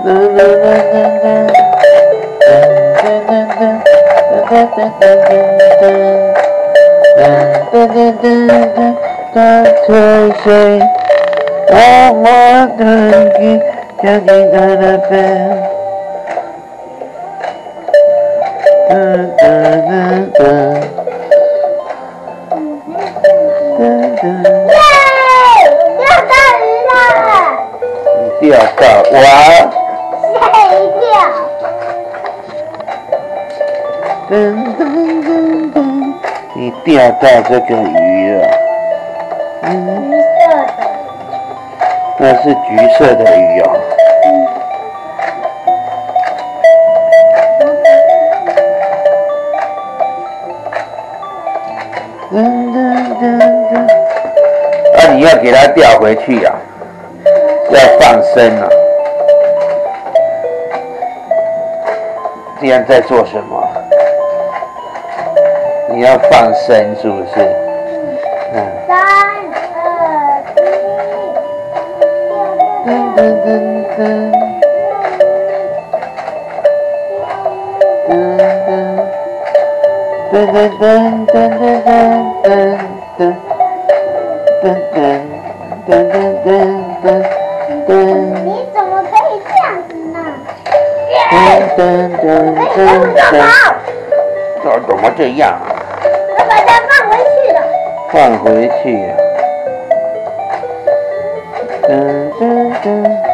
钓到哇！ 吓一跳！ 你钓到这个鱼了， 橘色的， 那是橘色的鱼哦。你要给它钓回去呀、要放生啊！这样在做什么？你要放生是不是？嗯。 3、2、1，你怎么可以这样子呢？ 怎么这样啊？ 我把它放回去了。 放回去呀。